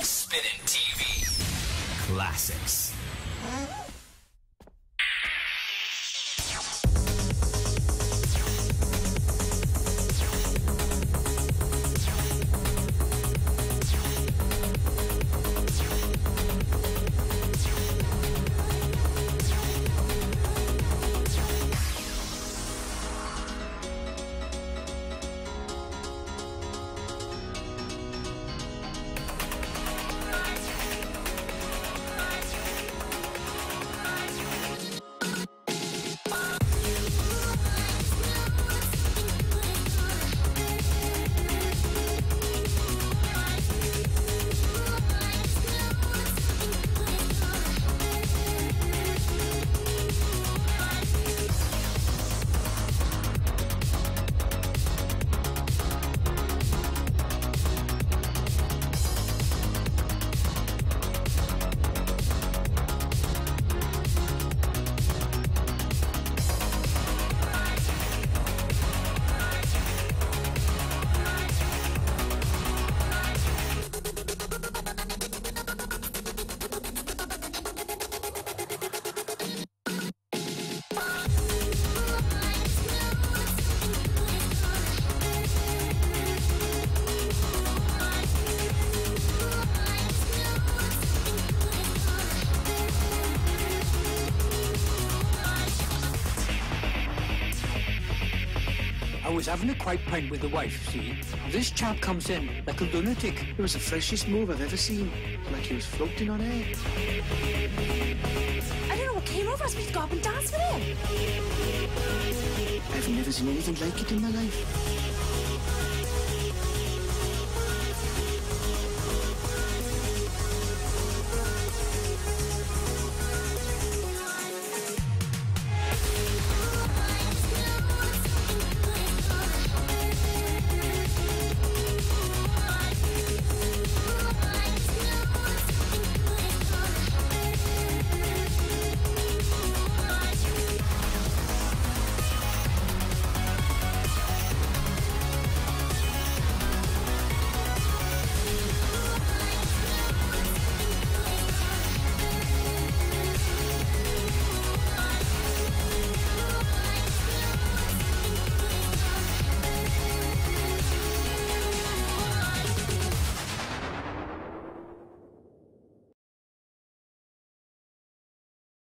Spinning TV Classics. I was having a quiet pint with the wife, see? And this chap comes in like a lunatic. It was the freshest move I've ever seen. Like he was floating on air. I don't know what came over us. We go up and dance with him. I've never seen anything like it in my life.